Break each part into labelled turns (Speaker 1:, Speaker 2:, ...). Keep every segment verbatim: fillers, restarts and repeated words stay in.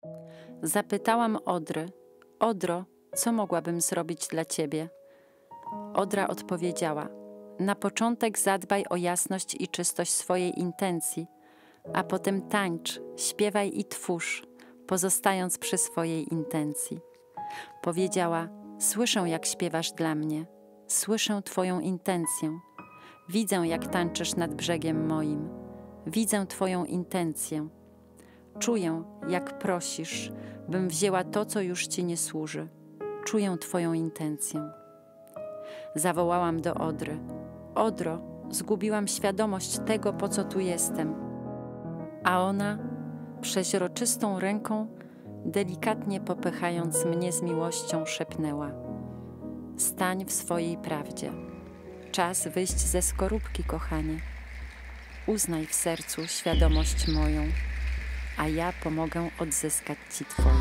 Speaker 1: Zapytałam Odry: Odro, co mogłabym zrobić dla ciebie? Odra odpowiedziała: na początek zadbaj o jasność i czystość swojej intencji, a potem tańcz, śpiewaj i twórz, pozostając przy swojej intencji. Powiedziała: słyszę, jak śpiewasz dla mnie, słyszę twoją intencję. Widzę, jak tańczysz nad brzegiem moim, widzę twoją intencję. Czuję, jak prosisz, bym wzięła to, co już ci nie służy. Czuję twoją intencję. Zawołałam do Odry: Odro, zgubiłam świadomość tego, po co tu jestem. A ona, przeźroczystą ręką, delikatnie popychając mnie z miłością, szepnęła: stań w swojej prawdzie. Czas wyjść ze skorupki, kochanie. Uznaj w sercu świadomość moją, a ja pomogę odzyskać ci twoją.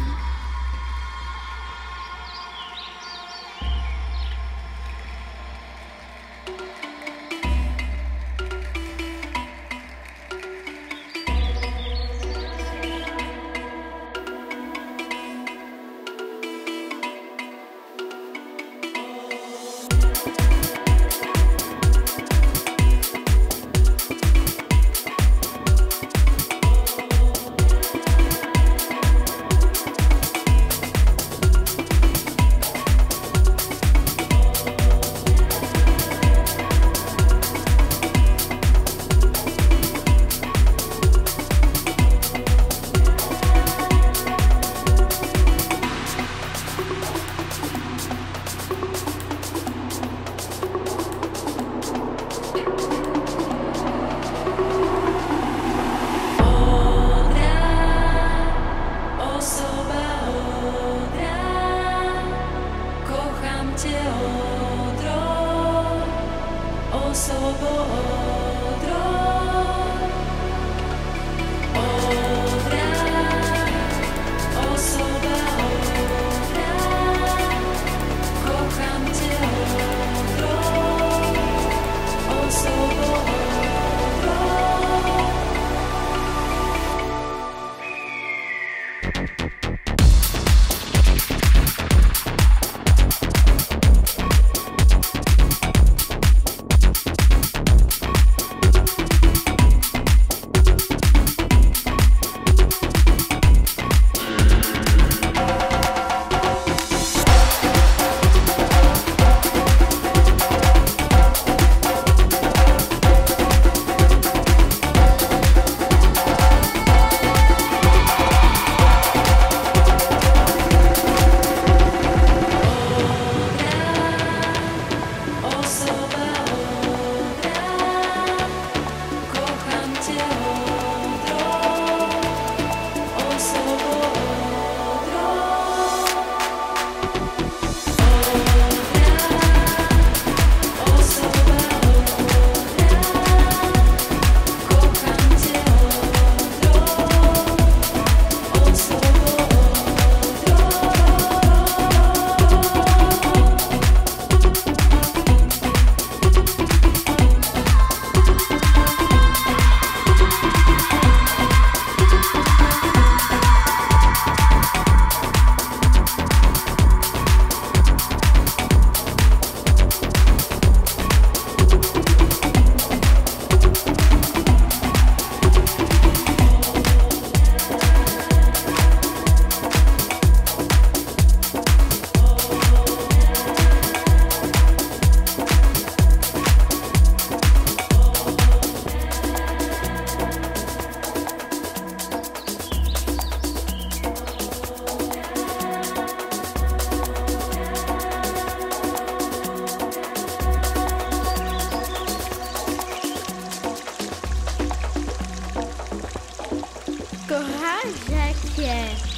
Speaker 2: Kocha rzekę,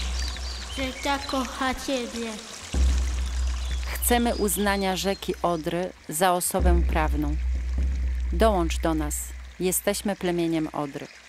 Speaker 2: rzeka kocha ciebie.
Speaker 1: Chcemy uznania rzeki Odry za osobę prawną. Dołącz do nas, jesteśmy plemieniem Odry.